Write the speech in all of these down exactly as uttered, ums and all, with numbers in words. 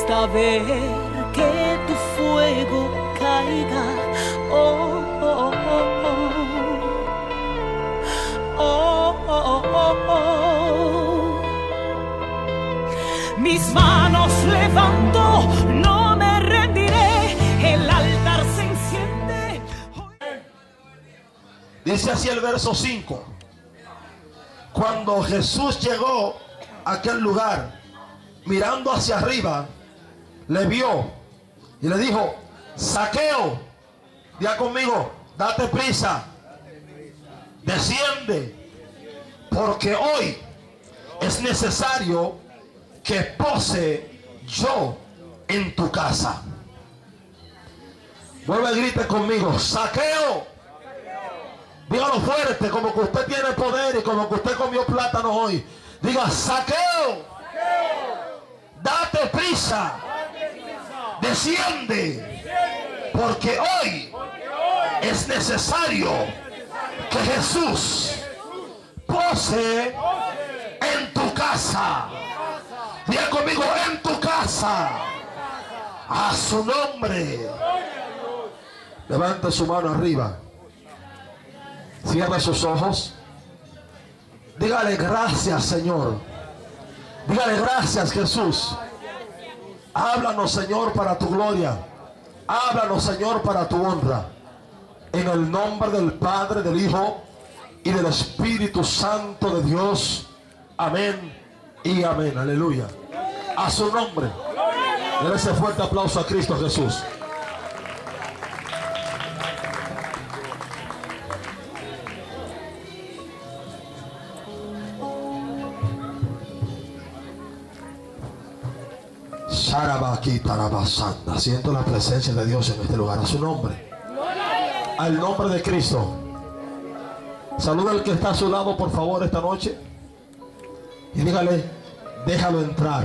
gusta ver que tu fuego caiga. Oh, oh, oh, oh. Oh, oh, oh, oh. Mis manos levanto, no me rendiré. El altar se enciende. Dice así el verso cinco. Cuando Jesús llegó a aquel lugar, mirando hacia arriba, le vio y le dijo: Zaqueo, diga conmigo, date prisa, desciende, porque hoy es necesario que pose yo en tu casa. Vuelve y grite conmigo: Zaqueo. Dígalo fuerte, como que usted tiene poder y como que usted comió plátano hoy. Diga: Zaqueo, date prisa, desciende, porque hoy es necesario que Jesús pose en tu casa. Diga conmigo: en tu casa. A su nombre. Levante su mano arriba. Cierra sus ojos. Dígale: gracias, Señor. Dígale: gracias, Jesús. Háblanos, Señor, para tu gloria. Háblanos, Señor, para tu honra. En el nombre del Padre, del Hijo y del Espíritu Santo de Dios. Amén y amén. Aleluya. A su nombre. Dele ese fuerte aplauso a Cristo Jesús. Siento la presencia de Dios en este lugar. A su nombre. Al nombre de Cristo. Saluda al que está a su lado, por favor, esta noche. Y dígale: déjalo entrar.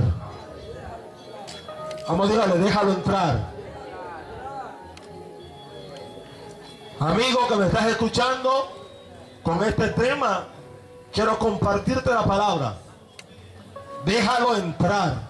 Vamos, dígale: déjalo entrar. Amigo que me estás escuchando, con este tema quiero compartirte la palabra. Déjalo entrar.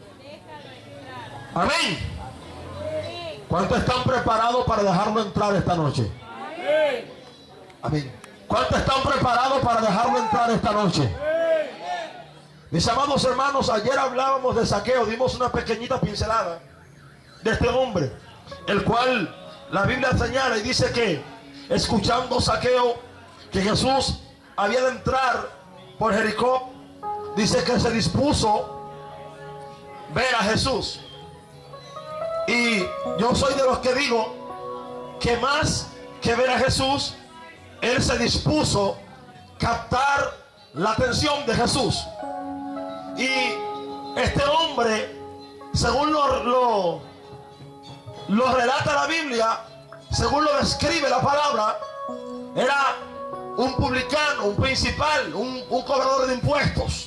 Amén. ¿Cuántos están preparados para dejarlo entrar esta noche? Amén. ¿Cuántos están preparados para dejarlo entrar esta noche? Mis amados hermanos, ayer hablábamos de Zaqueo, dimos una pequeñita pincelada de este hombre, el cual la Biblia señala y dice que, escuchando Zaqueo que Jesús había de entrar por Jericó, dice que se dispuso ver a Jesús. Y yo soy de los que digo que más que ver a Jesús, él se dispuso a captar la atención de Jesús. Y este hombre, según lo, lo, lo relata la Biblia, según lo describe la palabra, era un publicano, un principal, un, un cobrador de impuestos.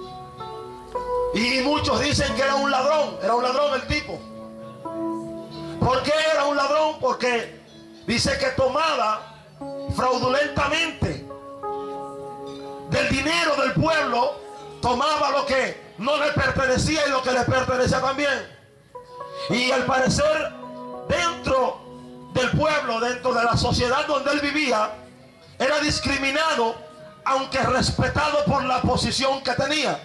Y muchos dicen que era un ladrón, era un ladrón el tipo. ¿Por qué era un ladrón? Porque dice que tomaba fraudulentamente del dinero del pueblo, tomaba lo que no le pertenecía y lo que le pertenecía también. Y al parecer, dentro del pueblo, dentro de la sociedad donde él vivía, era discriminado, aunque respetado por la posición que tenía.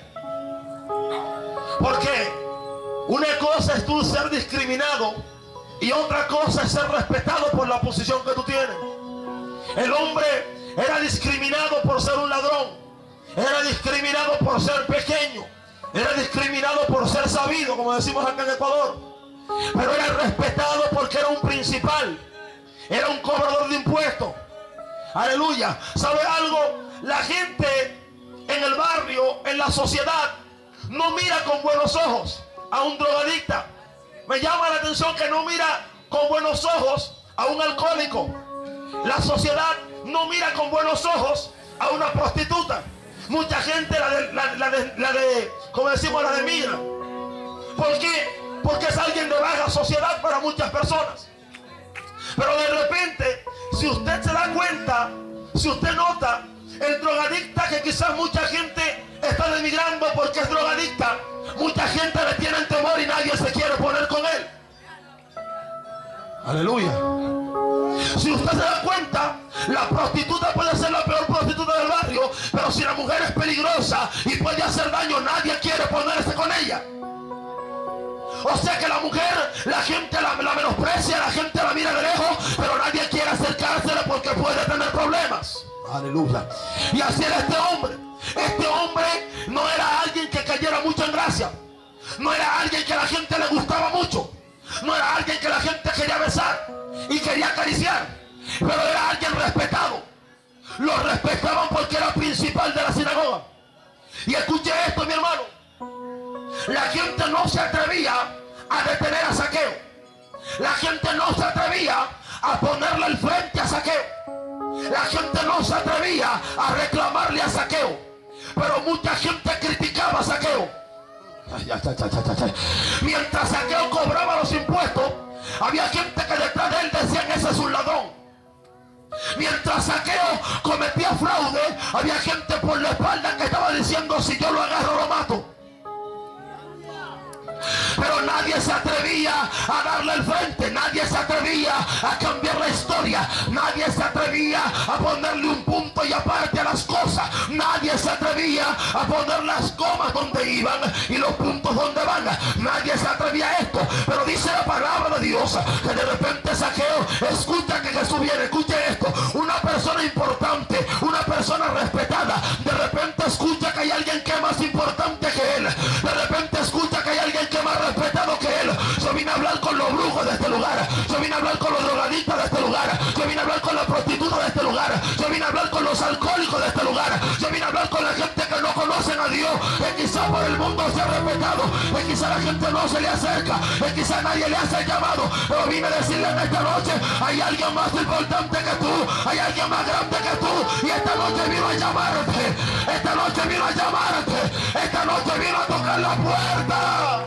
Porque una cosa es tú ser discriminado y otra cosa es ser respetado por la posición que tú tienes. El hombre era discriminado por ser un ladrón, era discriminado por ser pequeño, era discriminado por ser sabido, como decimos acá en Ecuador, pero era respetado porque era un principal, era un cobrador de impuestos. Aleluya. ¿Sabe algo? La gente en el barrio, en la sociedad, no mira con buenos ojos a un drogadicta. Me llama la atención que no mira con buenos ojos a un alcohólico. La sociedad no mira con buenos ojos a una prostituta. Mucha gente la de, la, la de, la de como decimos, la de mira. ¿Por qué? Porque es alguien de baja sociedad para muchas personas. Pero de repente, si usted se da cuenta, si usted nota, el drogadicta que quizás mucha gente está denigrando porque es drogadicta, mucha gente le tiene temor y nadie se quiere Aleluya. Si usted se da cuenta, la prostituta puede ser la peor prostituta del barrio, pero si la mujer es peligrosa y puede hacer daño, nadie quiere ponerse con ella. O sea que la mujer, la gente la, la menosprecia, la gente la mira de lejos, pero nadie quiere acercársela porque puede tener problemas. Aleluya. Y así era este hombre. Este hombre no era alguien que cayera mucho en gracia. No era alguien que a la gente le gustaba mucho. No era alguien que la gente quería besar y quería acariciar, pero era alguien respetado. Lo respetaban porque era principal de la sinagoga. Y escuche esto, mi hermano. La gente no se atrevía a detener a Zaqueo. La gente no se atrevía a ponerle el frente a Zaqueo. La gente no se atrevía a reclamarle a Zaqueo. Pero mucha gente criticaba a Zaqueo. Mientras Zaqueo cobraba los impuestos, había gente que detrás de él decían: ese es un ladrón. Mientras Zaqueo cometía fraude, había gente por la espalda que estaba diciendo: si yo lo agarro, lo mato. Pero nadie se atrevía a darle el frente, nadie se atrevía a cambiar la historia, nadie se atrevía a ponerle un punto y aparte a las cosas, nadie se atrevía a poner las comas donde iban y los puntos donde van, nadie se atrevía a esto. Pero dice la palabra de Dios que de repente Zaqueo escucha que Jesús viene. Escuche esto: una persona importante, una persona respetada, de repente escucha que hay alguien que es más importante que él, de repente escucha que hay alguien que es más respetado que él. Yo vine a hablar con los brujos de este lugar, yo vine a hablar con los drogadictos de este lugar, yo vine a hablar con la prostituta de este lugar, yo vine a hablar con los alcohólicos de este lugar, yo vine a hablar con la gente que no conocen a Dios, que quizá por el mundo sea respetado, que quizá la gente no se le acerca, que quizá nadie le hace el llamado, pero vine a decirle en esta noche: hay alguien más importante que tú, hay alguien más grande que tú, y esta noche vino a llamarte, esta noche vino a llamarte, esta noche vino a tocar la puerta.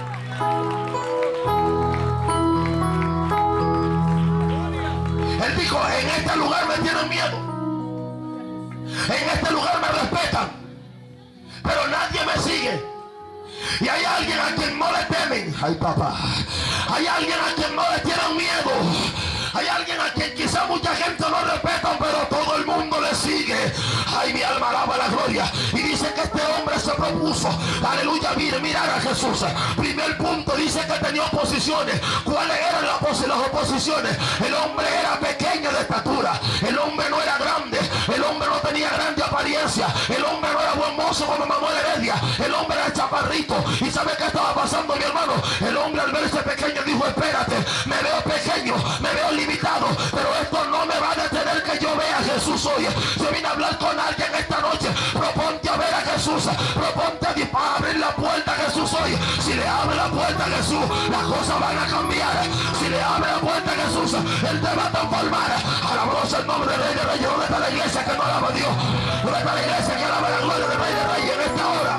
Él dijo: en este lugar me tienen miedo, en este lugar me respetan, pero nadie me sigue. Y hay alguien a quien no le temen. Ay, papá. Hay alguien a quien no le tienen miedo. Hay alguien a quien quizá mucha gente no respeta, pero todo el mundo le sigue. Ay, mi alma alaba la gloria. Y dice que este hombre se propuso, aleluya, mirar, mirar a Jesús. Primer punto, dice que tenía oposiciones. ¿Cuáles eran las, opos las oposiciones? El hombre era pequeño de estatura, el hombre no era grande, el hombre no tenía grande apariencia, el hombre no era buen mozo como Manuel Heredia, el hombre era chaparrito. ¿Y sabe qué estaba pasando, mi hermano? El hombre, al verse pequeño, dijo: espérate, me veo pequeño, me veo limitado, pero esto no me va a detener que yo vea a Jesús hoy. Yo vine a hablar con alguien esta noche. Proponte a ver a Jesús, proponte a abrir la puerta a Jesús hoy. Si le abre la puerta a Jesús, las cosas van a cambiar. Si le abre la puerta a Jesús, Él te va a transformar. Alabamos el nombre de Rey de Reyes. ¿Dónde está la iglesia que no alaba a Dios? ¿Dónde está la iglesia que alaba la gloria del Rey de Reyes en esta hora?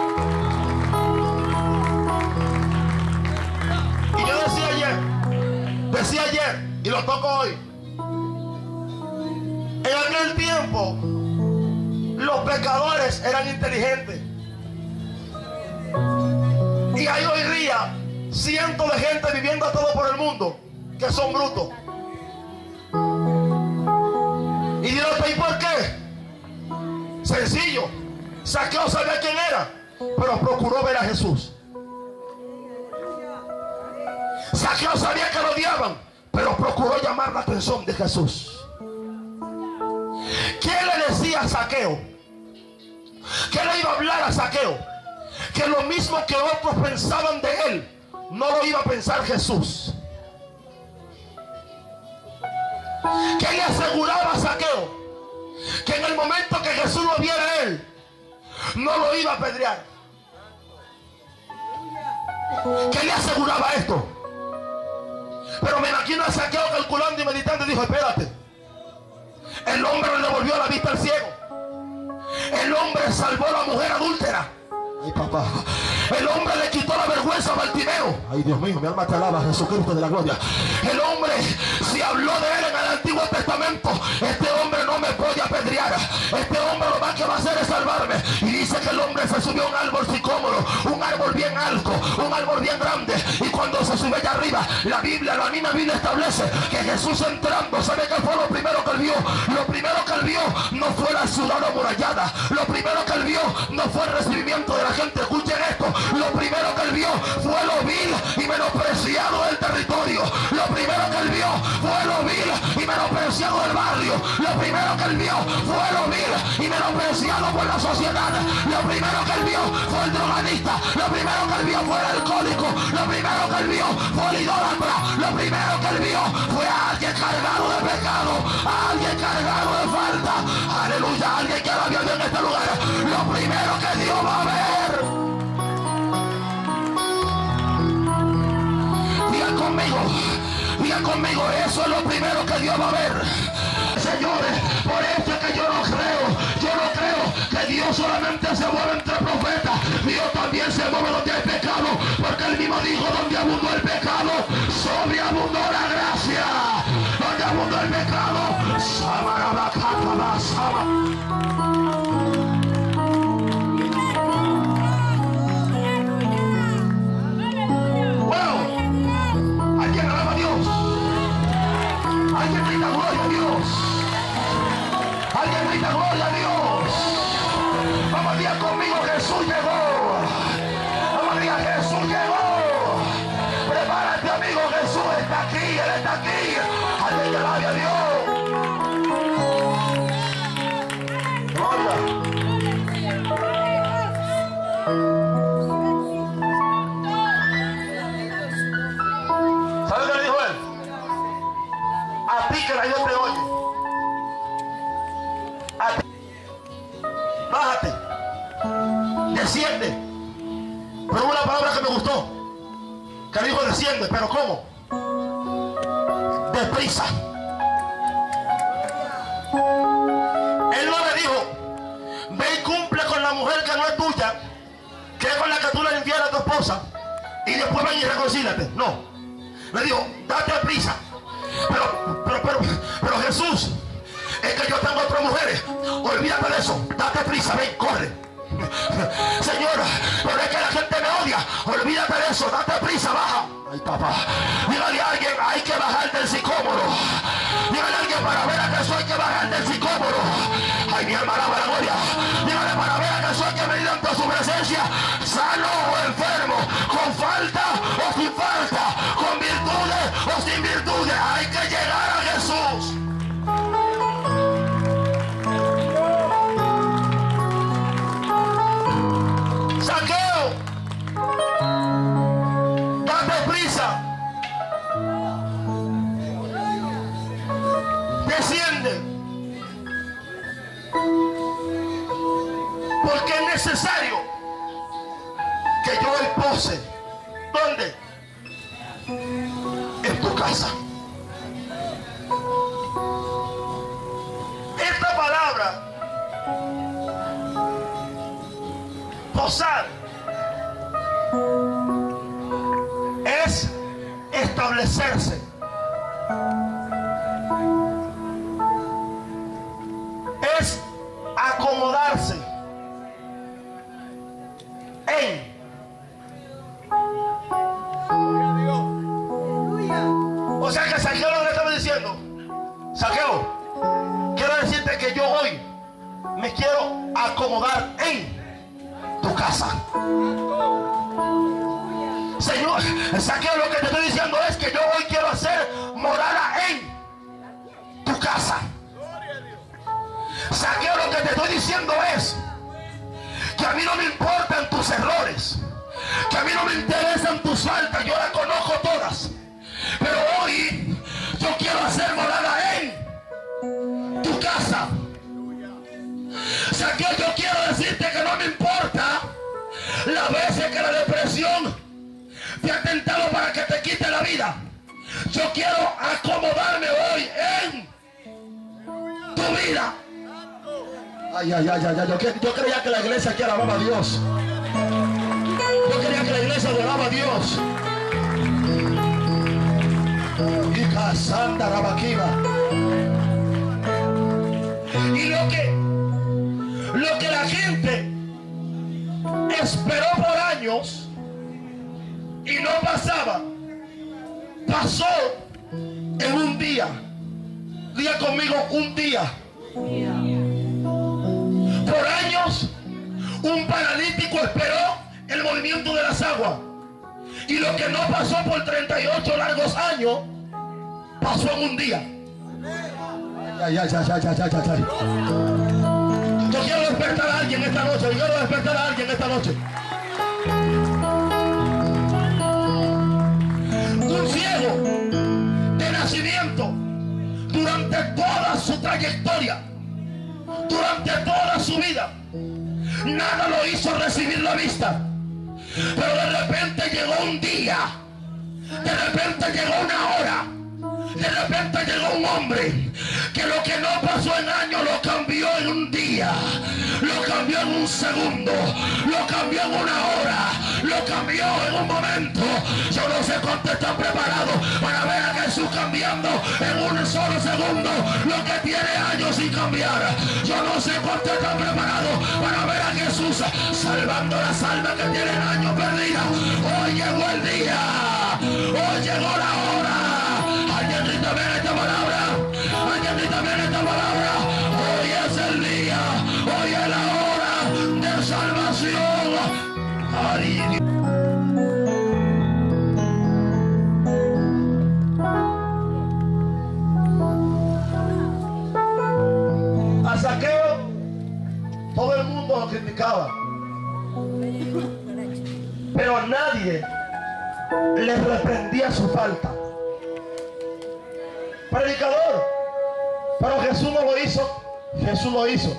Y yo decía ayer, decía ayer, y lo toco hoy: en aquel tiempo los pecadores eran inteligentes, y hay hoy día cientos de gente viviendo todo por el mundo que son brutos. Y dirán: ¿y por qué? Sencillo. Zaqueo sabía quién era, pero procuró ver a Jesús. Zaqueo sabía que lo odiaban, pero procuró llamar la atención de Jesús. ¿Qué le decía a Zaqueo? ¿Qué le iba a hablar a Zaqueo? Que lo mismo que otros pensaban de él, no lo iba a pensar Jesús. ¿Qué le aseguraba a Zaqueo? Que en el momento que Jesús lo viera a él, no lo iba a apedrear. ¿Qué le aseguraba esto? Pero me imagino a Zaqueo calculando y meditando y dijo: espérate, el hombre le devolvió la vista al ciego, el hombre salvó a la mujer adúltera, ay, papá, el hombre le quitó la vergüenza a Bartimeo. Ay, Dios mío, mi alma te alaba, Jesucristo de la gloria. El hombre, si habló de él en el Antiguo Testamento, este hombre no me puede apedrear, este hombre lo más que va a hacer es salvarme. Y dice que el hombre se subió a un árbol sicómoro, un árbol bien alto, un árbol bien grande, y cuando se sube allá arriba, la Biblia, la misma Biblia establece que Jesús entrando, ¿sabe qué fue lo primero que él vio? Lo primero que él vio no fue la ciudad amurallada. Lo primero que él vio no fue el recibimiento de la gente. Escuchen esto. Lo primero que él vio fue lo vil y menospreciado del territorio. Lo primero que él vio fue lo vil y menospreciado del barrio. Lo primero que él vio fue lo vil y menospreciado por la sociedad. Lo primero que él vio fue el drogadicta. Lo primero que él vio fue el alcohólico. Lo primero que él vio fue el idólatra. Lo primero que él vio fue a alguien cargado de pecado, a alguien cargado de falta. Aleluya, alguien que la vio en este lugar. Lo primero que Dios va a ver. Diga conmigo, diga conmigo, eso es lo primero que Dios va a ver. Señores, por eso es que yo no creo, yo no creo que Dios solamente se mueve entre profetas. Dios también se mueve donde hay pecado, porque él mismo dijo: donde abundó el pecado, sobreabundó la gracia. Donde abundó el pecado, wow. Alguien alaba a Dios, alguien grita gloria a Dios, alguien grita gloria a Dios. Vamos a decir conmigo: Jesús llegó. Vamos a decir: Jesús llegó. Prepárate, amigo, Jesús está aquí, él está aquí. Alguien que alabe a Dios. Gloria. ¿Sabe qué le dijo él? A ti que la Dios te oye. A ti. Bájate. Desciende. Pero hubo una palabra que me gustó. Que dijo: desciende. ¿Pero cómo? Deprisa. Él no le dijo: ve y cumple con la mujer que no es tuya, que es con la que tú le infieles a tu esposa, y después ven y reconcílate. No. Le dijo: date prisa. Pero, pero, pero, pero Jesús, es que yo tengo otras mujeres. Olvídate de eso. Date prisa, ven, corre. Señora, pero es que la gente me odia. Olvídate de eso, date prisa, baja. Ay, papá, dígale a alguien: hay que bajar del sicómoro. Dígale a alguien: para ver a Jesús hay que bajar del sicómoro. Ay, mi alma alaba la gloria. Dígale: para ver a Jesús hay que venir ante su presencia, sano o enfermo, con falta o sin falta, con virtudes o sin virtudes. Hay que llegar a Jesús. Saqueo, date prisa. Desciende. Porque es necesario que yo hoy pose. ¿Dónde? En tu casa. Esta palabra, posar, es establecerse. Es acomodarse en. O sea que Saqueo lo que le estaba diciendo: Saqueo, quiero decirte que yo hoy me quiero acomodar en tu casa. Señor, Saqueo, lo que te estoy diciendo es que yo hoy quiero hacer morada en tu casa. Saqueo, lo que te estoy diciendo es que a mí no me importan tus errores, que a mí no me interesan tus faltas, yo las conozco todas, pero hoy yo quiero hacer morada en tu casa. Saqueo, yo quiero decirte que no me importa las veces que la depresión te ha tentado para que te quite la vida. Yo quiero acomodarme hoy en tu vida. Ay, ay, ay, ay, ay. Yo, yo creía que la iglesia aquí alababa a Dios. Yo creía que la iglesia adoraba a Dios. Y Casanda Rabaquiva. Y lo que, lo que la gente esperó por años y no pasaba, pasó en un día. Diga conmigo, un día. Por años, un paralítico esperó el movimiento de las aguas. Y lo que no pasó por treinta y ocho largos años, pasó en un día. Ay, ay, ay, ay, ay, ay, ay. Yo quiero despertar a alguien esta noche. Yo quiero despertar a alguien esta noche. Un ciego de nacimiento, durante toda su trayectoria, durante toda su vida, nada lo hizo recibir la vista. Pero de repente llegó un día, de repente llegó una hora, de repente llegó un hombre que lo que no pasó en años lo cambió en un día, lo cambió en un segundo, lo cambió en una hora, lo cambió en un momento. Yo no sé cuánto están preparados para ver a Jesús cambiando en un solo segundo lo que tiene años sin cambiar. Yo no sé cuánto están preparados para ver a Jesús salvando las almas que tienen años perdidas. Hoy llegó el día, hoy llegó la hora. Alguien grita bien esta palabra, alguien grita bien esta palabra. Hoy es el día, hoy es la hora de salvación. Ay, a Zaqueo todo el mundo lo criticaba, pero nadie le reprendía su falta. Predicador, pero Jesús no lo hizo. Jesús lo hizo.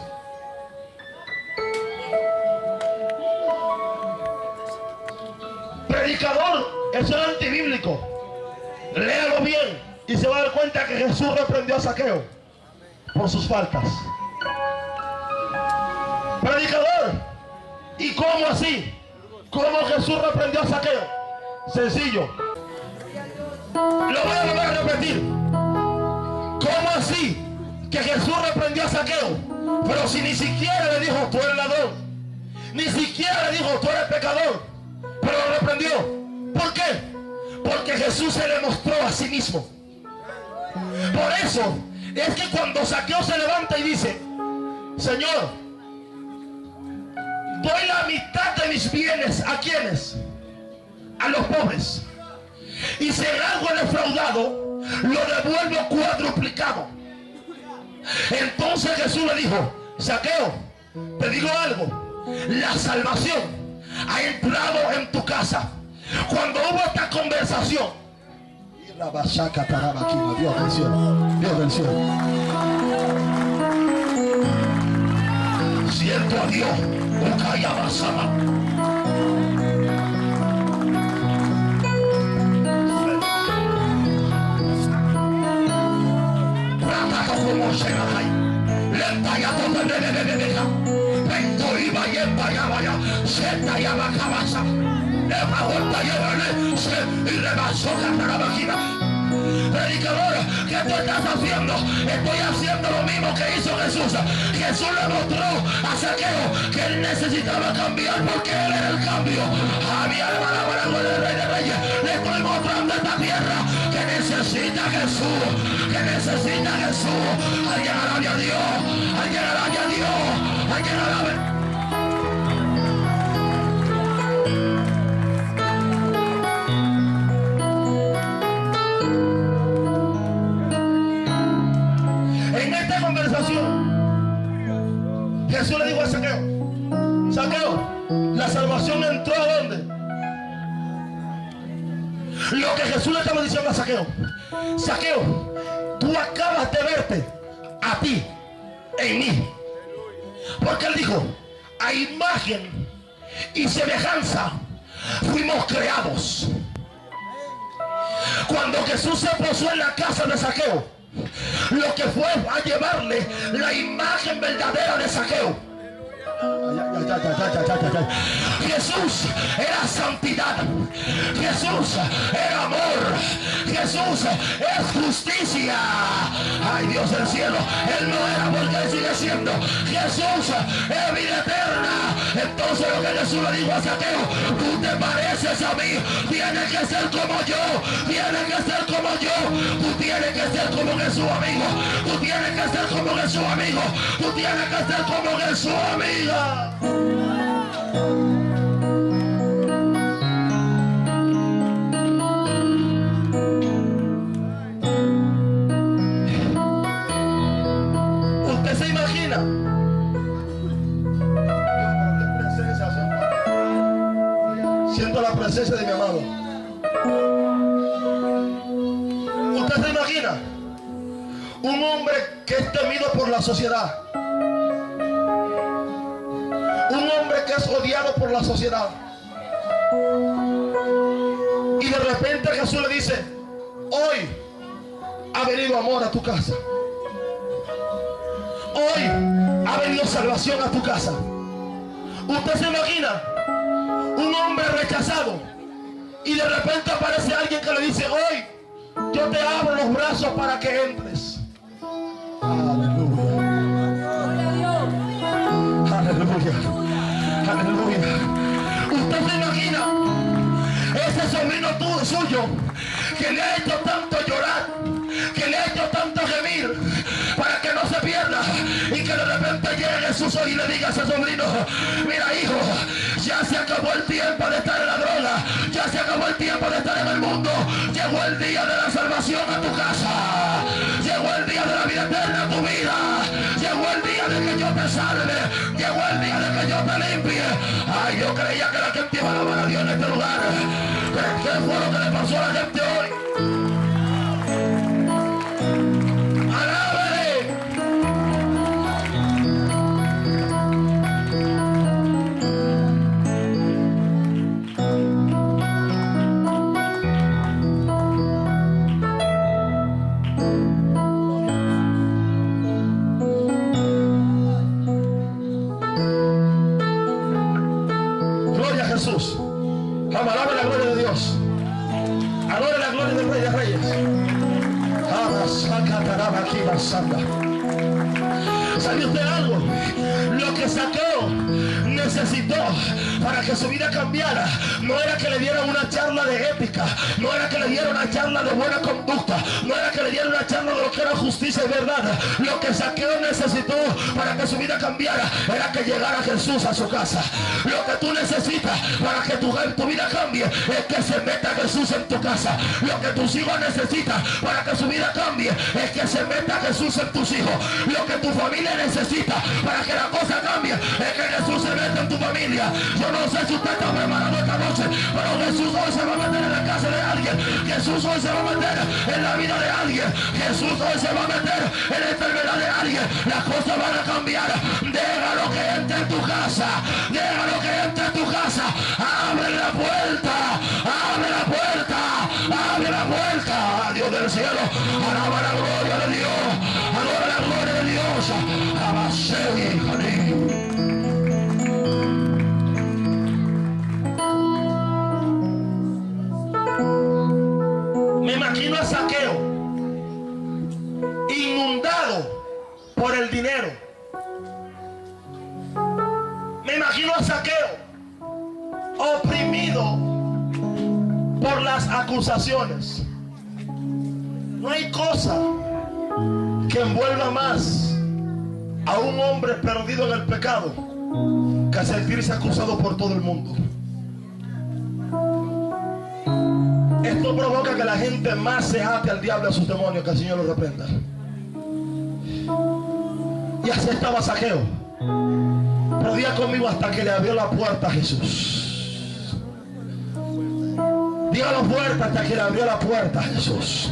Predicador, eso es antibíblico. Léalo bien y se va a dar cuenta que Jesús reprendió a Zaqueo por sus faltas. Predicador, ¿y cómo así? ¿Cómo Jesús reprendió a Zaqueo? Sencillo. Lo voy a volver a repetir. ¿Cómo así que Jesús reprendió a Zaqueo? Pero si ni siquiera le dijo tú eres ladrón, ni siquiera le dijo tú eres pecador, pero lo reprendió. ¿Por qué? Porque Jesús se le mostró a sí mismo. Por eso es que cuando Zaqueo se levanta y dice: Señor, doy la mitad de mis bienes, ¿a quiénes? A los pobres. Y si en algo he defraudado, lo devuelvo cuadruplicado. Entonces Jesús le dijo: Zaqueo, te digo algo, la salvación ha entrado en tu casa. Cuando hubo esta conversación, Dios del cielo, Dios del cielo, siento a Dios, como se va le vaya todo y vaya vaya vaya se talla la cabeza le vuelta y le pasó la vagina. Predicador, ¿qué tú estás haciendo? Estoy haciendo lo mismo que hizo Jesús. Jesús le mostró a Zaqueo que él necesitaba cambiar porque él era el cambio. A mi alma la palabra del Rey de Reyes. Le estoy mostrando a esta tierra que necesita Jesús, que necesita Jesús. Alguien alabe a Dios, alguien alabe a Dios, alguien alabe. Jesús le dijo a Zaqueo: Zaqueo, la salvación entró ¿a dónde? Lo que Jesús le estaba diciendo a Zaqueo: Zaqueo, tú acabas de verte a ti en mí. Porque él dijo: a imagen y semejanza fuimos creados. Cuando Jesús se posó en la casa de Zaqueo, lo que fue a llevarle la imagen verdadera de Zaqueo. Jesús era santidad, Jesús era amor, Jesús es justicia. Ay, Dios del cielo, él no era porque él sigue siendo. Jesús es vida eterna. Entonces lo que Jesús le dijo a Zaqueo: tú te pareces pareces a mí. Tienes que ser como yo. Tienes que ser como yo. Tú tienes que ser como Jesús, amigo. Tú tienes que ser como Jesús, amigo. Tú tienes que ser como Jesús, amiga. ¿Usted se imagina? Siento la presencia de mi amado. ¿Usted se imagina? Un hombre que es temido por la sociedad. Un hombre que es odiado por la sociedad. Y de repente Jesús le dice: hoy ha venido amor a tu casa. Hoy ha venido salvación a tu casa. ¿Usted se imagina? Un hombre rechazado. Y de repente aparece alguien que le dice: hoy yo te abro los brazos para que entres. Aleluya. Aleluya. Aleluya. ¿Usted se imagina? Ese sobrino tuyo, suyo, que le ha hecho tanto llorar, que le ha hecho tanto gemir, para que no se pierda, y que de repente llegue Jesús y le diga a ese sobrino: mira, hijo, ya se acabó el tiempo de estar en la droga, ya se acabó el tiempo de estar en el mundo, llegó el día de la salvación a tu casa, llegó el día de la vida eterna a tu vida, llegó el día de que yo te salve, llegó el día de que yo te limpie. Ay, yo creía que la gente iba a alabar a Dios en este lugar. ¿Qué fue lo que le pasó a la gente hoy? ¡Alábale! Gloria a Jesús. Alabe la gloria de Dios. Adore la gloria del Rey de Reyes. ¿Sabe usted algo? Lo que Saqueo necesitó para que su vida cambiara no era que le dieran una charla de ética, no era que le dieran una charla de buena conducta, no era que le dieran una charla de lo que era justicia y verdad. Lo que Saqueo necesitó para que su vida cambiara era que llegara Jesús a su casa. Lo que tú necesitas para que tu, tu vida cambie es que se meta Jesús en tu casa. Lo que tus hijos necesitan para que su vida cambie es que se meta Jesús en tus hijos. Lo que tu familia necesita para que la cosa cambie es que Jesús se meta en tu familia. Yo no sé si usted está preparado esta noche, pero Jesús hoy se va a meter en la casa de alguien. Jesús hoy se va a meter en la vida de alguien. Jesús hoy se va a meter en la enfermedad de alguien. Las cosas van a cambiar. Déjalo que entre en tu casa. Déjalo que entre en tu casa. Abre la puerta. Abre la puerta. Abre la puerta. Dios del cielo. Alaba la gloria de Dios. Adora la gloria de Dios. Abasé, me imagino a Saqueo inundado por el dinero. Me imagino a Saqueo oprimido por las acusaciones. No hay cosa que envuelva más a un hombre perdido en el pecado que sentirse acusado por todo el mundo. Esto provoca que la gente más se ate al diablo y a sus demonios. Que el Señor lo reprenda. Y así estaba Saqueo. Pero diga conmigo: hasta que le abrió la puerta a Jesús. Dígalo fuerte: hasta que le abrió la puerta a Jesús.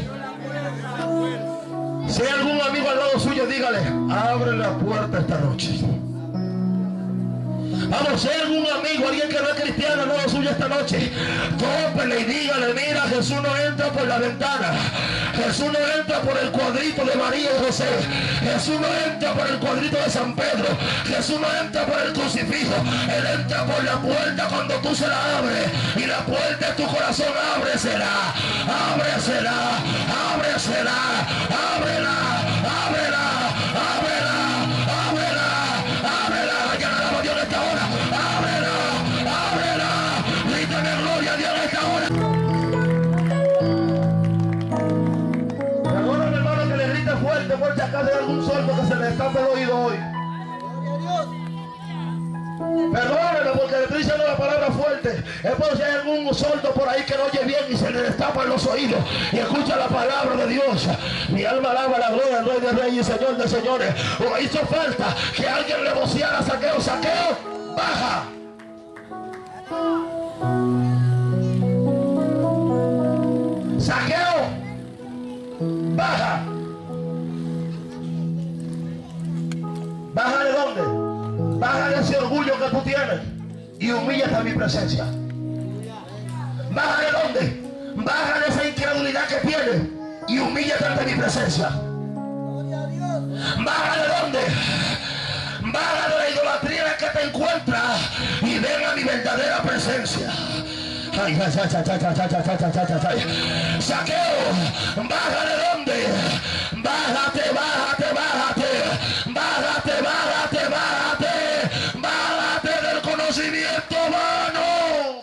Si hay algún amigo al lado suyo, dígale: abre la puerta esta noche. Vamos, si hay algún amigo, alguien que no es cristiano al lado suyo esta noche, tópele y dígale: mira, Jesús no entra por la ventana, Jesús no entra por el cuadrito de María y José, Jesús no entra por el cuadrito de San Pedro, Jesús no entra por el crucifijo, Él entra por la puerta cuando tú se la abres, y la puerta de tu corazón, ábresela, ábresela, ábresela, ábrela, ábrela, ábrela, ábrela, ábrela, ya no la esta hora, ábrela, ábrela, grítame gloria a Dios. acá hay algún sordo que se le escapa el oído hoy. Perdóneme porque le estoy diciendo la palabra fuerte. Es por si hay algún sordo por ahí que no oye bien y se le destapan los oídos y escucha la palabra de Dios. Mi alma alaba la gloria del Rey de Reyes y Señor de Señores. O hizo falta que alguien le voceara: Zaqueo, Zaqueo, baja. Zaqueo, baja. ¿Baja de dónde? Baja de ese orgullo que tú tienes y humíllate a mi presencia. ¿Baja de dónde? Baja de esa incredulidad que tienes y humíllate ante mi presencia. ¿Baja de dónde? Baja de la idolatría en la que te encuentras y ven a mi verdadera presencia. Ay, ay, ay, ay, ay, ay, ay, ay, ay, ay. Zaqueo, baja de dónde? Bájate, bájate, bájate, bájate, bájate, bájate, bájate del conocimiento humano.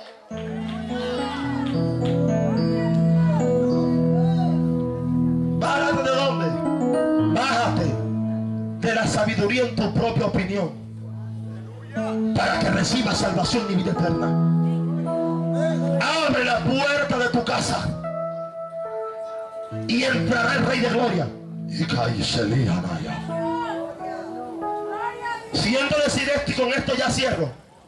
¿Bájate de dónde? Bájate de la sabiduría en tu propia opinión para que recibas salvación y vida eterna. Abre la puerta de tu casa y entrará el Rey de Gloria. Siento decir esto y con esto ya cierro.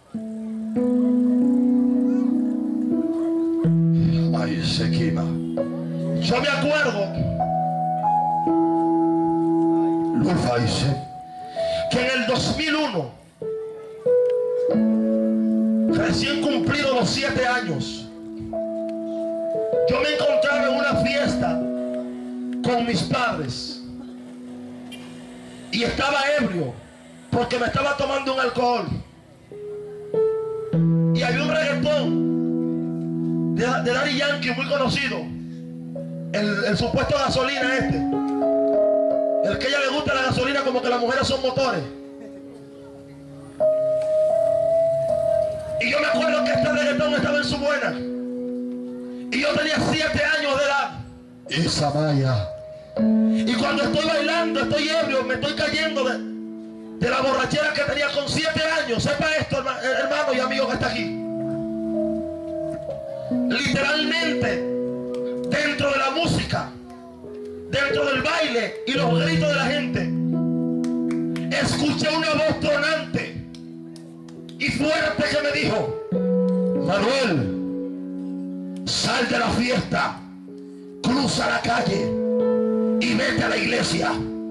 Ay, Sequima. Yo me acuerdo que en el dos mil uno, recién cumplido los siete años, yo me encontraba en una fiesta con mis padres y estaba ebrio porque me estaba tomando un alcohol y había un reggaetón de, de Daddy Yankee muy conocido, el, el supuesto gasolina este, el que a ella le gusta la gasolina como que las mujeres son motores. Y yo me acuerdo que este reggaetón estaba en su buena y yo tenía siete años de edad. Esa Maya. Y cuando estoy bailando, estoy ebrio, me estoy cayendo de, de la borrachera que tenía con siete años. Sepa esto, hermano y amigo que está aquí. Literalmente, dentro de la música, dentro del baile y los gritos de la gente, escuché una voz tronante y fuerte que me dijo: Manuel, sal de la fiesta, cruza la calle y vete a la iglesia.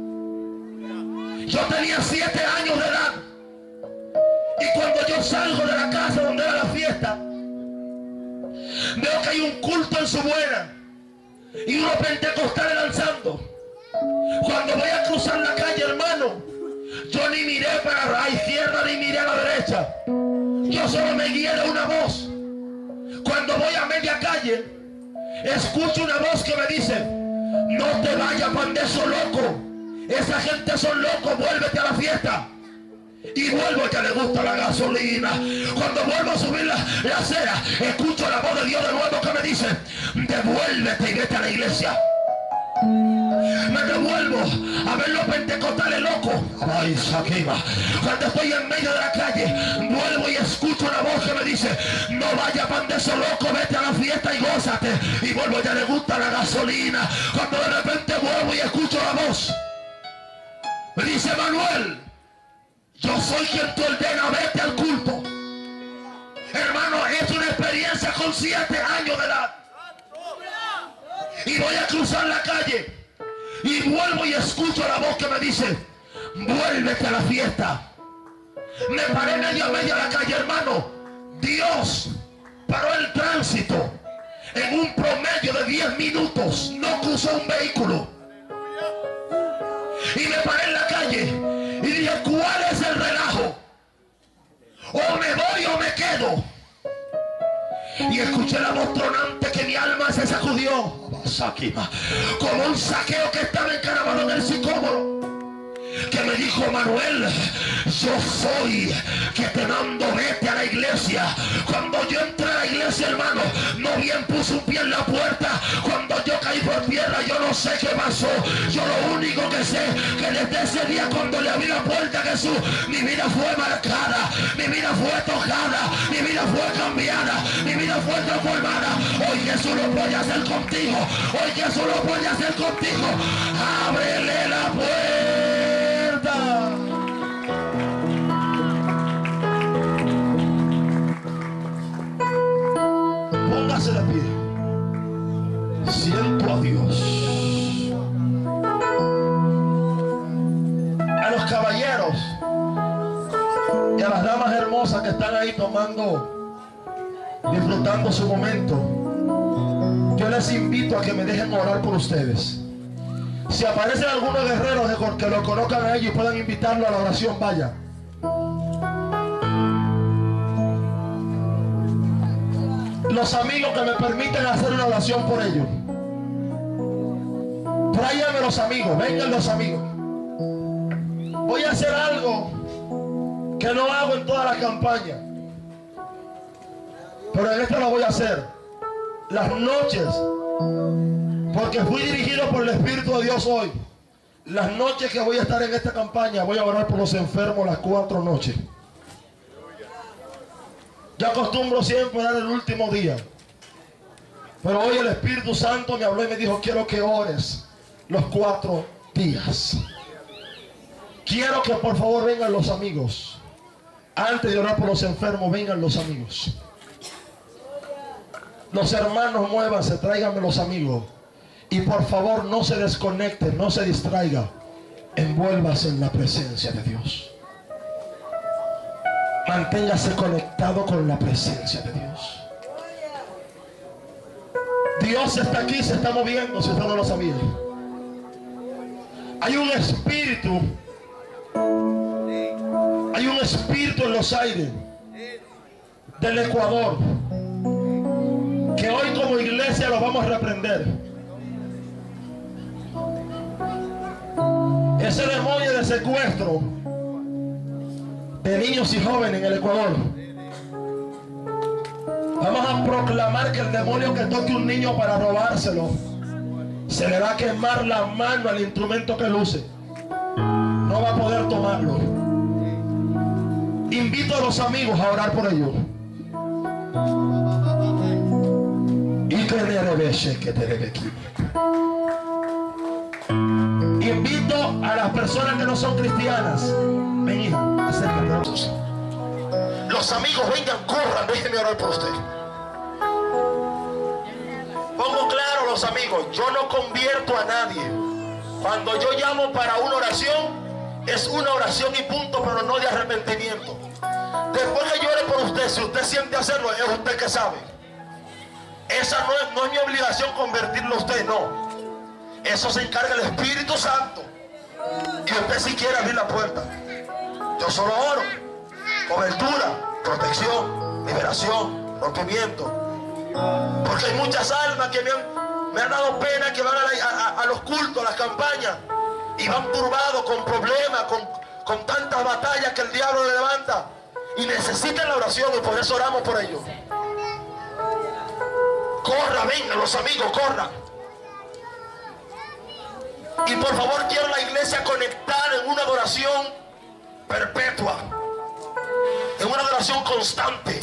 Yo tenía siete años de edad y cuando yo salgo de la casa donde era la fiesta, veo que hay un culto en su buena y unos pentecostales danzando. Cuando voy a cruzar la calle, hermano, yo ni miré para la izquierda ni miré a la derecha. Yo solo me guié de una voz. Cuando voy a media calle, escucho una voz que me dice: no te vayas, pandeso loco. Esa gente son locos, vuélvete a la fiesta. Y vuelvo, que le gusta la gasolina. Cuando vuelvo a subir la, la acera, escucho la voz de Dios de nuevo que me dice: devuélvete y vete a la iglesia. Me devuelvo a ver los pentecostales locos. Ay, Saquiva. Cuando estoy en medio de la calle, vuelvo y escucho una voz que me dice: no vaya, pan de eso loco, vete a la fiesta y gózate. Y vuelvo, ya le gusta la gasolina. Cuando de repente vuelvo y escucho la voz, me dice: Manuel, yo soy quien te ordena, vete al culto. Hermano, es una experiencia con siete años de edad. Y voy a cruzar la calle y vuelvo y escucho la voz que me dice: vuélvete a la fiesta. Me paré medio a medio de la calle, hermano. Dios paró el tránsito en un promedio de diez minutos. No cruzó un vehículo. Y me paré en la calle y dije: ¿cuál es el relajo? O me voy o me quedo. Y escuché la voz tronante que mi alma se sacudió como un saqueo que estaba encaravado en el sicómoro, que me dijo: Manuel, yo soy que te mando, vete a la iglesia. Cuando yo entré a la iglesia, hermano, no bien puse un pie en la puerta. Cuando yo caí por tierra, yo no sé qué pasó. Yo lo único que sé, que desde ese día cuando le abrí la puerta a Jesús, mi vida fue marcada, mi vida fue tocada, mi vida fue cambiada, mi vida fue transformada. Hoy Jesús lo puede hacer contigo. Hoy Jesús lo puede hacer contigo. Ábrele la puerta. Póngase de pie. Siento a Dios. A los caballeros y a las damas hermosas que están ahí tomando, disfrutando su momento, yo les invito a que me dejen orar por ustedes. Si aparecen algunos guerreros que lo conozcan a ellos y puedan invitarlo a la oración, vaya. Los amigos que me permiten hacer una oración por ellos, tráiganme los amigos, vengan los amigos. Voy a hacer algo que no hago en toda la campaña, pero en esta lo voy a hacer. Las noches, porque fui dirigido por el Espíritu de Dios hoy, las noches que voy a estar en esta campaña, voy a orar por los enfermos las cuatro noches. Yo acostumbro siempre a dar el último día, pero hoy el Espíritu Santo me habló y me dijo: quiero que ores los cuatro días. Quiero que por favor vengan los amigos. Antes de orar por los enfermos, vengan los amigos. Los hermanos, muévanse, tráiganme los amigos. Y por favor no se desconecten, no se distraiga. Envuélvase en la presencia de Dios. Manténgase conectado con la presencia de Dios. Dios está aquí, se está moviendo, si usted no lo sabía. Hay un espíritu, hay un espíritu en los aires del Ecuador, que hoy como iglesia lo vamos a reprender. Ese demonio de secuestro de niños y jóvenes en el Ecuador, vamos a proclamar que el demonio que toque un niño para robárselo, se le va a quemar la mano al instrumento que luce. No va a poder tomarlo. Invito a los amigos a orar por ellos. Y que le que te debe aquí. Invito a las personas que no son cristianas. Ven, hija, acércate. Los amigos, vengan, corran, déjenme orar por usted. Pongo claro, los amigos, yo no convierto a nadie. Cuando yo llamo para una oración, es una oración y punto, pero no de arrepentimiento. Después que yo ore por usted, si usted siente hacerlo, es usted que sabe. Esa no es, no es mi obligación convertirlo a usted, no. Eso se encarga el Espíritu Santo. Y usted si quiere abrir la puerta. Yo solo oro. Cobertura, protección, liberación, rompimiento. Porque hay muchas almas que me han, me han dado pena, que van a, la, a, a los cultos, a las campañas, y van turbados con problemas, con, con tantas batallas que el diablo le levanta, y necesitan la oración, y por eso oramos por ellos. Corra, vengan los amigos, corran. Y por favor quiero la iglesia conectada en una adoración perpetua, en una adoración constante.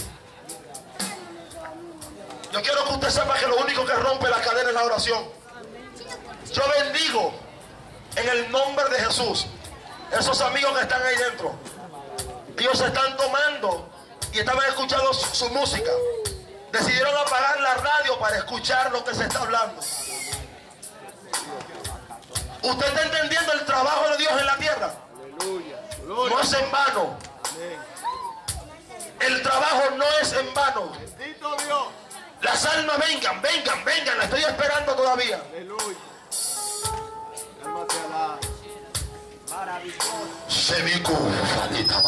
Yo quiero que usted sepa que lo único que rompe la cadena es la oración. Yo bendigo en el nombre de Jesús esos amigos que están ahí dentro. Ellos se están tomando y estaban escuchando su, su música. Decidieron apagar la radio para escuchar lo que se está hablando. ¿Usted está entendiendo el trabajo de Dios en la tierra? No es en vano. El trabajo no es en vano. Las almas vengan, vengan, vengan. La estoy esperando todavía. Semicu, Falita,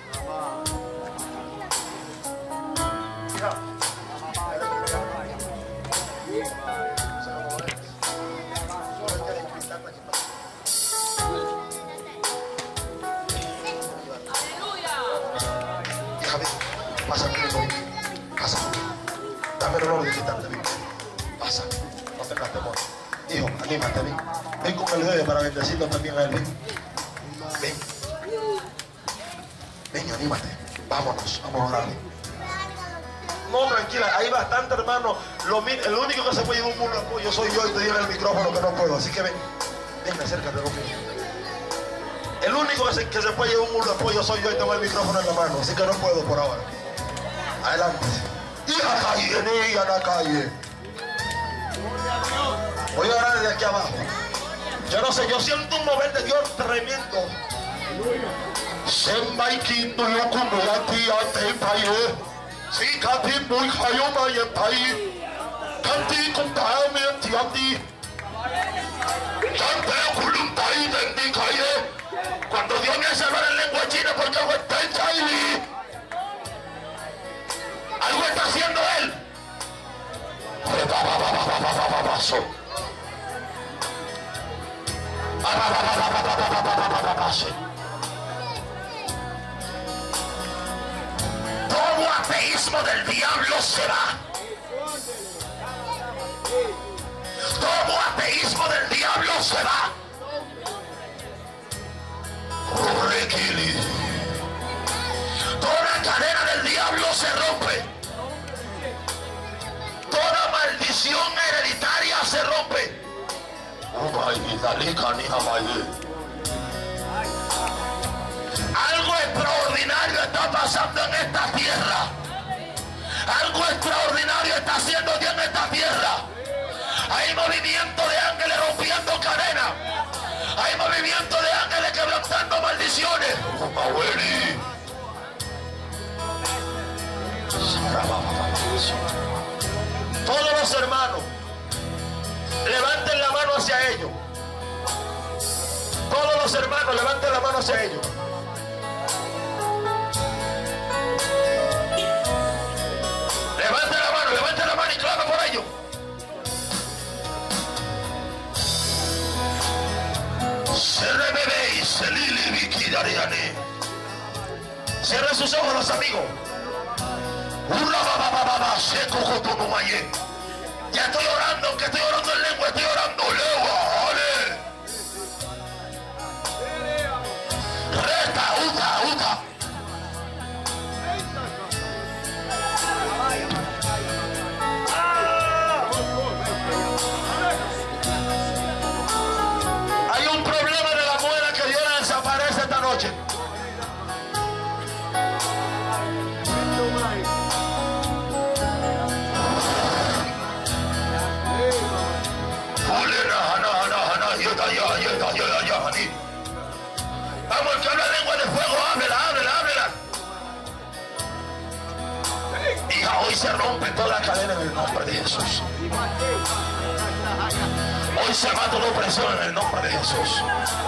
pasa conmigo, pasa. Dame el honor de quitarte, pasa, no tengas temor. Hijo, anímate, ven. Ven con el bebé para bendecirlo también a él. Ven. Ven. Ven, anímate. Vámonos, vamos a orarle. No, tranquila, hay bastante, hermano. Lo, el único que se puede llevar un mundo de apoyo soy yo y te digo el micrófono que no puedo. Así que ven, ven, acércate conmigo. El único que se, que se puede llevar un mundo de apoyo soy yo y tengo el micrófono en la mano. Así que no puedo por ahora. Adelante. Y a la calle, y a la calle. Voy a orar desde aquí abajo. Yo no sé, yo siento un mover de Dios tremendo. Sembaikito yo como aquí ante paye. Si cati muy hayoma y paye. Canti con taame anti. Cante culum paye de calle. Cuando Dios me hace hablar en lengua china porque algo está en Chile. Algo está haciendo él. Todo ateísmo del diablo se va. Todo ateísmo del diablo se va. Toda cadena del diablo se rompe. Toda maldición hereditaria se rompe. Algo extraordinario está pasando en esta tierra. Algo extraordinario está haciendo Dios en esta tierra. Hay movimiento de ángeles rompiendo cadenas. Hay movimiento de ángeles quebrantando maldiciones. Todos los hermanos levanten la mano hacia ellos. Todos los hermanos levanten la mano hacia ellos. Levanten la mano, levanten la mano y clamen por ellos. Cierren sus ojos los amigos. Ya estoy orando, aunque estoy orando en lengua, estoy orando lengua. Resta, uta, uta. Hay un problema de la muela que Dios la desaparece esta noche. Vamos, que habla lengua de fuego, háblela, háblela, háblela. Hija, hoy se rompe toda la cadena en el nombre de Jesús. Hoy se va toda opresión en el nombre de Jesús.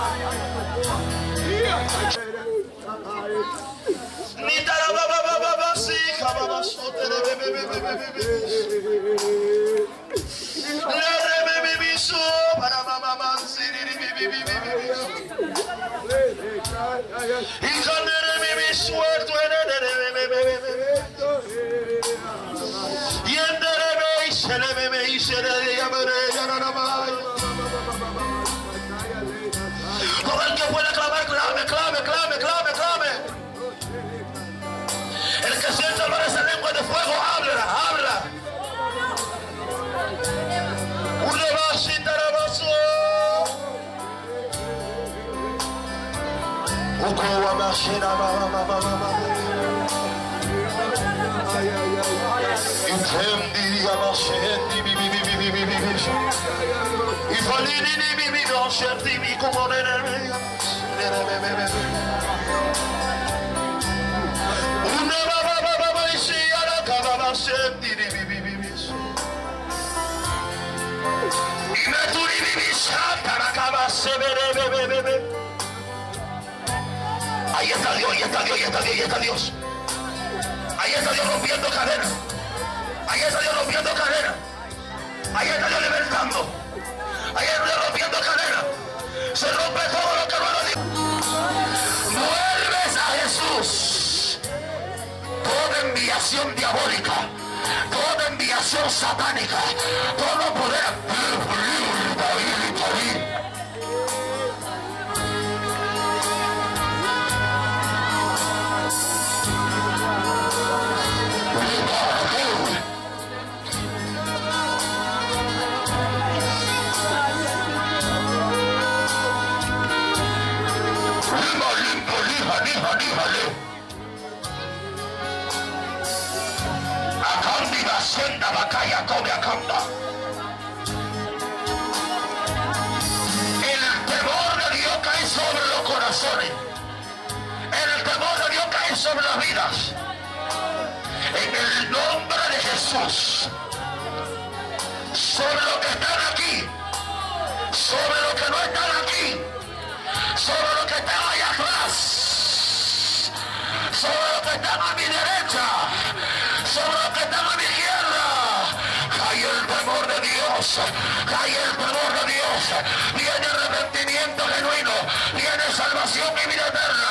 Ni todo el que pueda clamar, clame, clame, clame, clame, clame. El que siente hablar esa lengua de fuego, háblela, háblela. Una vasita de vaso. Ukowa mashina mama mama mama. Intendi amashendi bi bi bi bi bi bi bi. Ifalini ni bi bi no sherti mi como nene. Una baba baba baba isi ara kababa sherti ni bi bi bi bi. Imeturi bi bi shanta ara kababa sebere be be be be. Ahí está Dios, ahí está Dios, ahí está Dios, ahí está Dios. Ahí está Dios rompiendo cadenas. Ahí está Dios rompiendo cadenas. Ahí está Dios libertando. Ahí está Dios rompiendo cadenas. Se rompe todo lo que no era Dios. Vuelves a Jesús. Toda enviación diabólica, toda enviación satánica, todo poder Calla, come a canta. El temor de Dios cae sobre los corazones. El temor de Dios cae sobre las vidas. En el nombre de Jesús. Sobre los que están aquí. Sobre los que no están aquí. Sobre los que están allá atrás. Sobre los que están a mi derecha. Sobre los que están a mi izquierda. Cae el temor de Dios. Cae el temor de Dios. Viene arrepentimiento genuino. Viene salvación y vida eterna.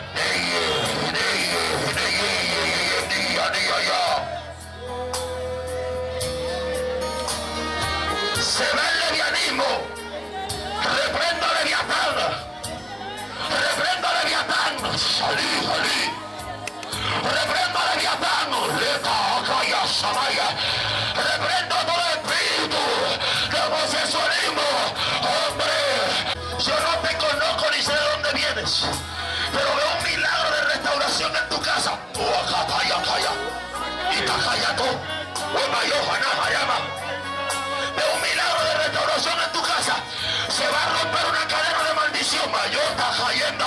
Se ve el levianismo. Reprendo a Leviatán. Reprendo a Leviatán. Salí, salí. Reprendo a Leviatán. Leta, calla, samaya. Reprendo a todo espíritu de homosexualismo. Hombre, yo no te conozco ni sé de dónde vienes, pero veo un milagro de restauración en tu casa. Uaca, calla, calla. Y ta calla tú. Uemayo, jana, hayama. Veo un milagro de restauración en tu casa. Se va a romper una cadena de maldición. Mayota, cayendo.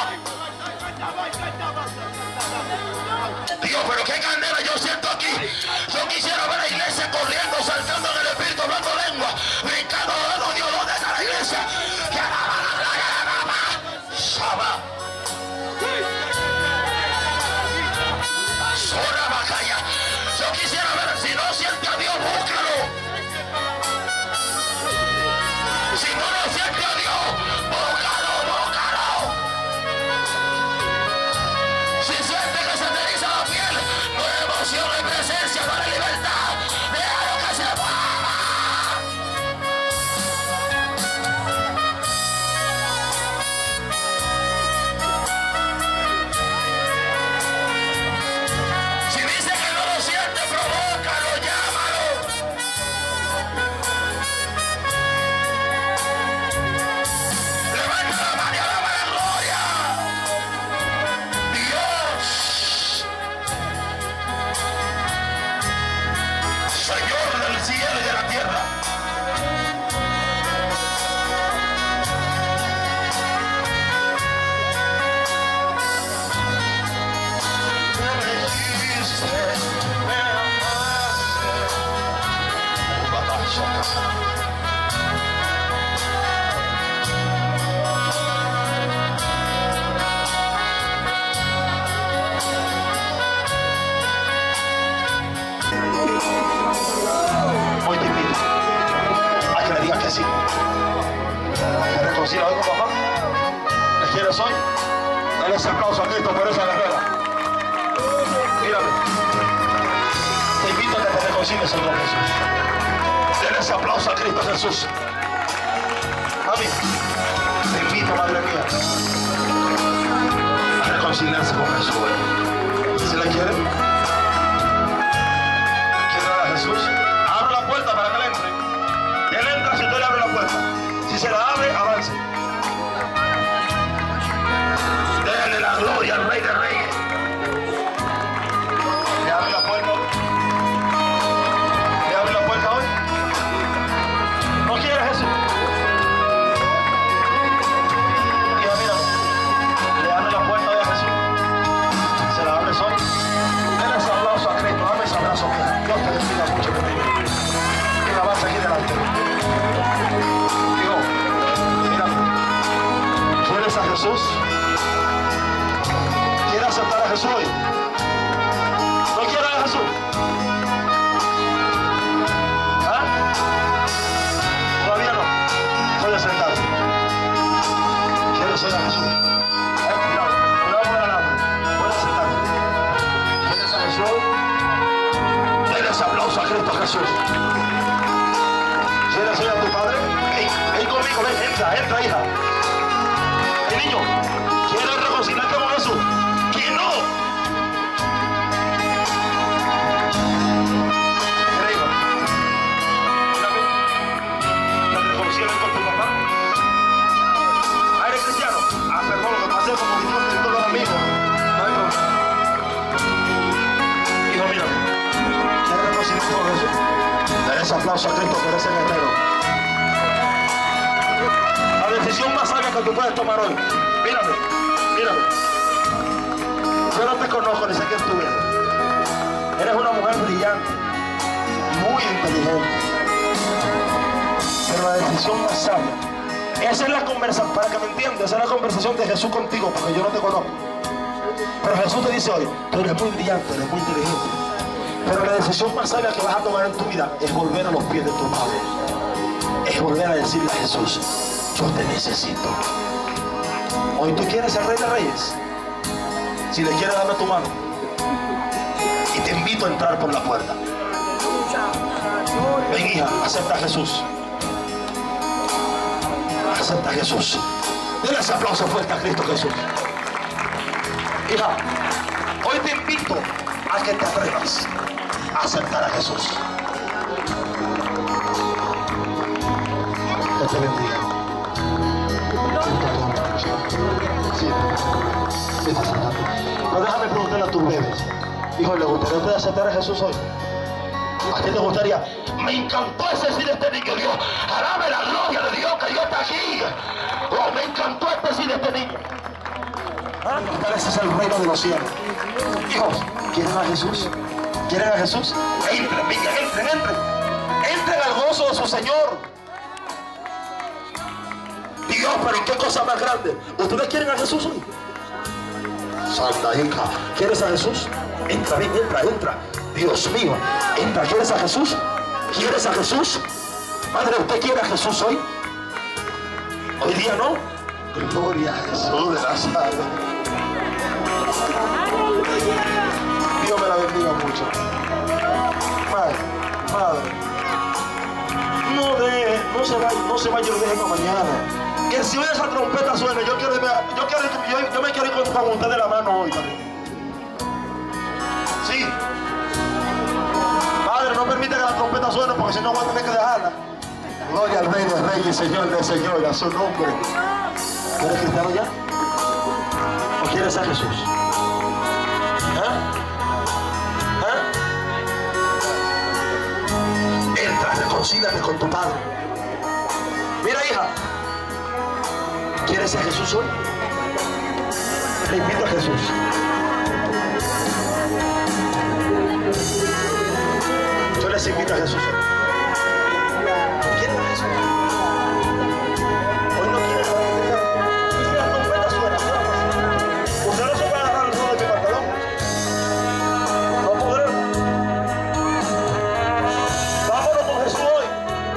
Dios, pero qué candela yo siento aquí. Yo quisiera ver a la iglesia corriendo, saltando en el espíritu, hablando lengua, brincando. Oh, Dios, ¿dónde está la iglesia? Shaba. Zona Bacaya. Yo quisiera ver, si no siente a Dios, búscalo. Si no lo siente a Dios, búscalo, búscalo. Si siente que se te eriza la piel, no hay emoción, hay presencia, no hay libertad. Déjalo que se mueva. Si dice que no lo siente, provócalo, llámalo. Levanta la mano y alaba la gloria. Dios, Señor del cielo y de la tierra. Me dijiste, me amaste. Hoy te invito a que le digas que sí. ¿Te reconcilias hoy con papá? ¿Le quieres hoy? Dale ese aplauso a Cristo por esa guerrera. Mírame. Te invito a que te reconcilies hoy con Jesús. Dale ese aplauso a Cristo Jesús. Mami, te invito, madre mía, a reconciliarse con Jesús. ¿Se le quiere? ¿Quiere dar a Jesús? Abre la puerta para que le entre. Él entra si usted le abre la puerta. Si se la abre, avance. Déjale la gloria al Rey de Reyes. ¿Le abre la puerta? ¿Le abre la puerta hoy? ¿No quiere Jesús? Hija, mira, le abre la puerta hoy a Jesús. ¿Se la abres hoy? Denle ese aplauso a Cristo. Dame ese abrazo. Dios te bendiga mucho. Mira, vas aquí delante. Dios, mira, ¿quieres a Jesús? ¿Quieres aceptar a Jesús hoy? ¿No quieres a Jesús? ¿Ah? Todavía no. Puedes sentar. ¿Quieres a Jesús? Eh, cuidado, cuidado con el hambre. Puedes sentar. ¿Quieres a Jesús? Denle ese aplauso a Cristo Jesús. ¿Quieres ir a tu padre? Ven, ven conmigo, ven, entra, entra, hija. El niño, ¿quieres reconciliarte con Jesús? ¡Que no! Increíble. Mírame. ¿Te reconcilias con tu papá? ¿Ah, eres cristiano? Ah, perdón, lo que pasé como que Dios te dio los amigos. No hay problema. Hijo, mírame. ¿Quieres reconciliarte con Jesús? ese aplauso a Cristo por ese guerrero. La decisión más sabia que tú puedes tomar hoy. Mírame, mírame. Yo no te conozco ni sé quién tú eres. Eres una mujer brillante, muy inteligente. Pero la decisión más sabia, esa es la conversación, para que me entiendas, esa es la conversación de Jesús contigo, porque yo no te conozco. Pero Jesús te dice hoy, tú eres muy brillante, eres muy inteligente. Pero la decisión más sabia que vas a tomar en tu vida es volver a los pies de tu Padre. Es volver a decirle a Jesús, yo te necesito. Hoy tú quieres ser Rey de Reyes. Si le quieres, dame tu mano. Y te invito a entrar por la puerta. Ven, hija, acepta a Jesús. Acepta a Jesús. Denle ese aplauso fuerte a Cristo Jesús. Hija, hoy te invito a que te atrevas a aceptar a Jesús. Que te bendiga. Sí, sí, pero déjame preguntarle a tus bebés. Hijo, ¿le gustaría a usted aceptar a Jesús hoy? ¿A ti te gustaría? Me encantó ese sí de este niño, Dios. Alabe la gloria de Dios que Dios está aquí. Oh, me encantó este sí de este niño. ¿Ah? Ese es el reino de los cielos. Hijos, ¿quieren a Jesús? ¿Quieren a Jesús? Entren, venga, entren, entren. Entren al gozo de su Señor. Dios, pero ¿qué cosa más grande? ¿Ustedes quieren a Jesús hoy? Santa hija, ¿quieres a Jesús? Entra, ven, entra, entra. Dios mío, entra, ¿quieres a Jesús? ¿Quieres a Jesús? Madre, ¿usted quiere a Jesús hoy? Hoy día no. Gloria a Jesús de Nazaret. Dios me la bendiga mucho. Madre, madre. No de, no se vaya, no se vaya, lo dejen para mañana. Que si hoy esa trompeta suene, yo quiero, yo quiero, yo, yo me quiero ir con, con usted de la mano hoy, madre. Sí. Padre, no permite que la trompeta suene porque si no voy a tener que dejarla. Gloria al Rey de Reyes y Señor de Señor, a su nombre. ¿Eres cristiano ya? ¿O quieres a Jesús? ¿Eh? ¿Eh? Entra, reconcíliate con tu Padre. Mira, hija, ¿quieres a Jesús hoy? Te invito a Jesús. Yo les invito a Jesús hoy. ¿Quieren a Jesús? Hoy no quieren dejar. Y si la trompeta suena, ¿qué va a pasar? Ustedes no se van a agarrar el nudo de mi pantalón. No podrán. Vámonos con Jesús hoy.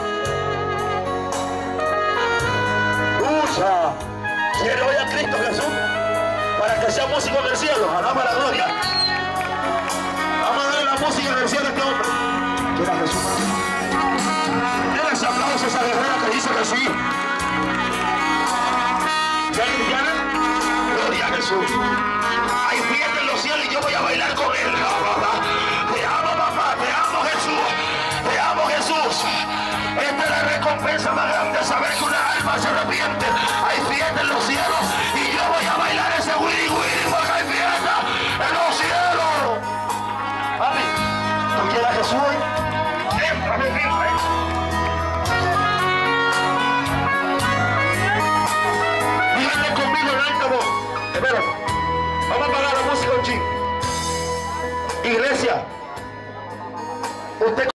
Usa. ¿Quiere hoy a Cristo Jesús? Para que sea músico en el cielo. Alaba la gloria. Vamos a darle la música en el cielo a este hombre. ¿Quiere a Jesús? Denle ese aplauso a esa guerrera que dice que sí. ¿Ya cristiana? Gloria a Jesús. Hay fiesta en los cielos y yo voy a bailar con él. Te amo, papá. Te amo, Jesús. Te amo, Jesús. Esta es la recompensa más grande, saber que una alma se arrepiente. Hay fiesta en los cielos y yo voy a bailar ese wiri wiri porque hay fiesta en los cielos. Mami, ¿tú quieres a Jesús hoy? Entra, ven, entra. Díganle conmigo en alta voz. Espérate. Vamos a apagar la música un ching. Iglesia, usted